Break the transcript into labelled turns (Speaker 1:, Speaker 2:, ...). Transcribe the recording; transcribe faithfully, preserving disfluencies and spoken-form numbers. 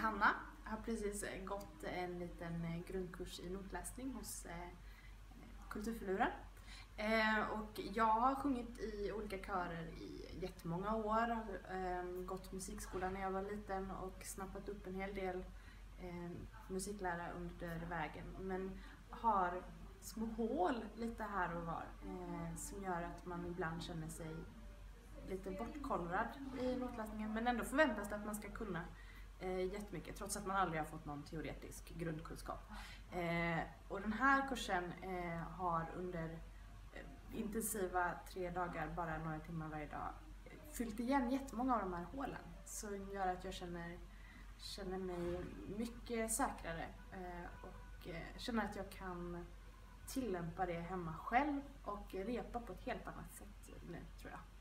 Speaker 1: Hanna. Jag har precis gått en liten grundkurs i notläsning hos eh, Kulturfiluren. Eh, och jag har sjungit i olika körer i jättemånga år. Eh, gått musikskolan när jag var liten och snappat upp en hel del eh, musiklärare under vägen. Men har små hål lite här och var eh, som gör att man ibland känner sig lite bortkollrad i notläsningen, men ändå förväntas det att man ska kunna eh, jättemycket trots att man aldrig har fått någon teoretisk grundkunskap. Eh, och den här kursen eh, har under eh, intensiva tre dagar, bara några timmar varje dag, fyllt igen jättemånga av de här hålen, som gör att jag känner, känner mig mycket säkrare eh, och eh, känner att jag kan tillämpa det hemma själv och repa på ett helt annat sätt nu, tror jag.